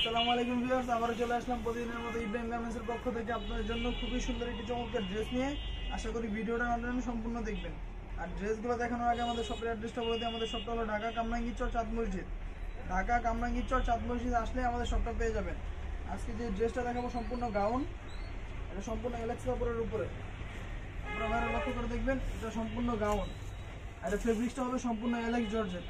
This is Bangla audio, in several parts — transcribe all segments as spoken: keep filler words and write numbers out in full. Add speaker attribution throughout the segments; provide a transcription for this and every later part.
Speaker 1: আসসালামু আলাইকুম ভিউয়ার্স, আবারও চলে আসলাম প্রতিদিনের মতো ইব্রাহিম গার্মেন্টসের পক্ষ থেকে আপনাদের জন্য খুবই সুন্দর একটি চমৎকার ড্রেস নিয়ে। আশা করি ভিডিওটা আপনারা সম্পূর্ণ দেখবেন। আর ড্রেসগুলো দেখানোর আগে আমাদের শপের অ্যাড্রেসটা বলে দিই। আমাদের শপটা হলো ঢাকা কামরাঙ্গীরচর চাঁদ মসজিদ। ঢাকা কামরাঙ্গীরচর চাঁদ মসজিদ আসলে আমাদের শপটা পেয়ে যাবেন। আজকে যে ড্রেসটা দেখাবো সম্পূর্ণ গাউন, এটা সম্পূর্ণ এলেক্স কাপড়ের উপরে। আপনারা লক্ষ্য করে দেখবেন, এটা সম্পূর্ণ গাউন আর এটা ফেব্রিক্সটা হবে সম্পূর্ণ এলেক্স জর্জেট।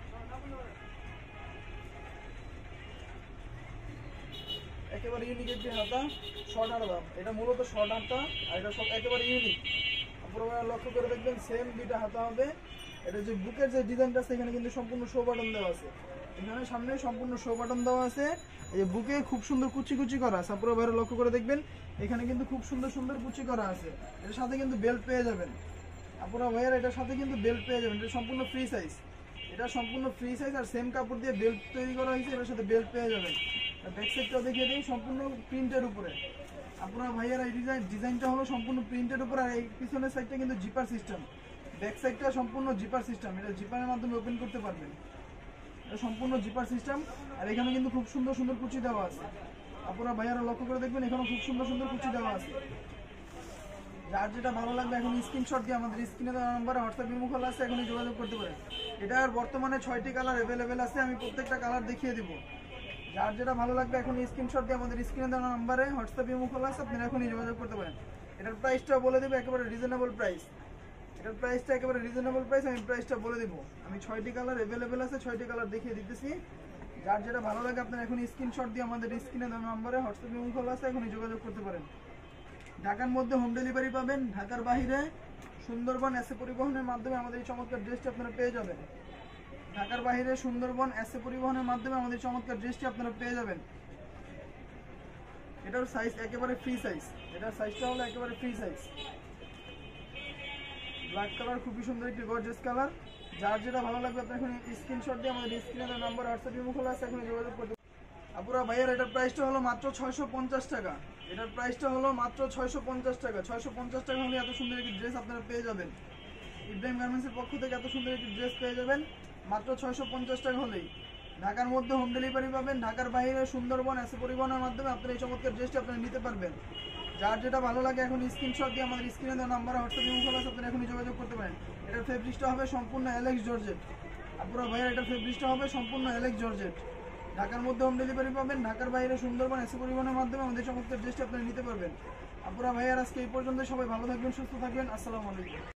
Speaker 1: একেবারে ইউনিক একটি হাতা, শর্ট হাতা। এটা মূলত শর্ট হাতা আর এটা সব একেবারে ইউনিক। আপনারা লক্ষ্য করে দেখবেন, সেম দুইটা হাতা হবে। এটা যে বুকের যে ডিজাইনটা আছে এখানে কিন্তু সম্পূর্ণ শো বাটন দেওয়া আছে। এখানে সামনে সম্পূর্ণ শো বাটন দেওয়া আছে। এই বুকে খুব সুন্দর কুচি কুচি করা আছে। আপনারা বাইরে লক্ষ্য করে দেখবেন, এখানে কিন্তু খুব সুন্দর সুন্দর কুচি করা আছে। এর সাথে কিন্তু বেল্ট পেয়ে যাবেন। আপনারা ভাইয়ার এটার সাথে কিন্তু বেল্ট পেয়ে যাবেন। এটা সম্পূর্ণ ফ্রি সাইজ, এটা সম্পূর্ণ ফ্রি সাইজ আর সেম কাপড় দিয়ে বেল্ট তৈরি করা হয়েছে। এটার সাথে বেল্ট পেয়ে যাবেন। ব্যাক সাইডটা দেখিয়ে দিই, সম্পূর্ণ প্রিন্টের উপরে। আপনারা ভাইয়ার এই ডিজাইন ডিজাইনটা হলো সম্পূর্ণ প্রিন্টের উপরে। আর এই পিছনের সাইডটা কিন্তু জিপার সিস্টেম, ব্যাক সাইডটা সম্পূর্ণ জিপার সিস্টেম। এটা জিপারের মাধ্যমে ওপেন করতে পারবেন। এটা সম্পূর্ণ জিপার সিস্টেম আর এখানে কিন্তু খুব সুন্দর সুন্দর কুচি দেওয়া আছে। আপনারা ভাইয়ারা লক্ষ্য করে দেখবেন, এখানে খুব সুন্দর সুন্দর কুচি দেওয়া আছে। যার যেটা ভালো লাগবে এখন স্ক্রিনশট দিয়ে আমাদের স্ক্রিনে দেওয়া নাম্বারে হোয়াটসঅ্যাপ ইমো খোলা আছে, এখনই যোগাযোগ করতে পারেন। এটার বর্তমানে ছয়টি কালার অ্যাভেলেবেল আছে, আমি প্রত্যেকটা কালার দেখিয়ে দিব। যার যেটা ভালো লাগবে এখন স্ক্রিনশট দিয়ে আমাদের স্ক্রিনে দেওয়া নাম্বারে হোয়াটসঅ্যাপ ইমো খোলা আছে, আপনারা এখনই যোগাযোগ করতে পারেন। এটার প্রাইসটা বলে দেবো, একেবারে রিজনেবল প্রাইস। এটার প্রাইসটা একেবারে রিজনেবল প্রাইস, আমি প্রাইসটা বলে দেবো। আমি ছয়টি কালার অ্যাভেলেবেল আছে, ছয়টি কালার দেখিয়ে দিতেছি। যার যেটা ভালো লাগে আপনারা এখন স্ক্রিনশট দিয়ে আমাদের স্ক্রিনে দেওয়া নাম্বারে হোয়াটসঅ্যাপ ইমো খোলা আছে, এখনই যোগাযোগ করতে পারেন। ঢাকার মধ্যে হোম ডেলিভারি পাবেন, ঢাকার বাইরে সুন্দরবন এসে পরিবহনের মাধ্যমে আমাদের এই চমৎকার ড্রেসটি আপনারা পেয়ে যাবেন। ঢাকার বাইরে সুন্দরবন এসে পরিবহনের মাধ্যমে আমাদের চমৎকার ড্রেসটি আপনারা পেয়ে যাবেন। এটার সাইজ একেবারে ফ্রি সাইজ, এটার সাইজটা হলো একেবারে ফ্রি সাইজ। ব্ল্যাক কালার, খুবই সুন্দর একটি গর্জিয়াস কালার। যার যেটা ভালো লাগবে আপনি এখন স্ক্রিনশট দিয়ে আমাদের স্ক্রিনে নাম্বার হোয়াটসঅ্যাপ ইমো খোলা আছে, এখন যোগাযোগ করতে। আপুরা ভাইয়ার এটার প্রাইসটা হলো মাত্র ছয়শো পঞ্চাশ টাকা। এটার প্রাইসটা হলো মাত্র ছয়শো পঞ্চাশ টাকা। ছয়শো পঞ্চাশ টাকা হলে এত সুন্দর একটি ড্রেস আপনারা পেয়ে যাবেন। ইব্রাহিম গার্মেন্টসের পক্ষ থেকে এত সুন্দর একটি ড্রেস পেয়ে যাবেন মাত্র ছয়শো পঞ্চাশ টাকা হলেই। ঢাকার মধ্যে হোম ডেলিভারি পাবেন, ঢাকার বাইরে সুন্দরবন এসে পরিবহনের মাধ্যমে আপনারা এই চমৎকার ড্রেসটি আপনারা নিতে পারবেন। যার যেটা ভালো লাগে এখন স্ক্রিনশট দিয়ে আমাদের স্ক্রিনে দেওয়া নাম্বার হোয়াটসঅ্যাপ ইমো খোলা আছে, আপনারা এখনই যোগাযোগ করতে পারেন। এটার ফেব্রিক্সটা হবে সম্পূর্ণ এলেক্স জর্জেট। আপুরা ভাইয়ার এটার ফেব্রিক্সটা হবে সম্পূর্ণ এলেক্স জর্জেট। ঢাকার মধ্যে হোম ডেলিভারি পাবেন, ঢাকার বাইরে সুন্দরবন এসে পরিবহনের মাধ্যমে আমাদের চমৎকার ড্রেসটি আপনারা নিতে পারবেন। আপুরা ভাইয়ার আজকে এই পর্যন্ত, সবাই ভালো থাকবেন, সুস্থ থাকবেন। আসসালামু আলাইকুম।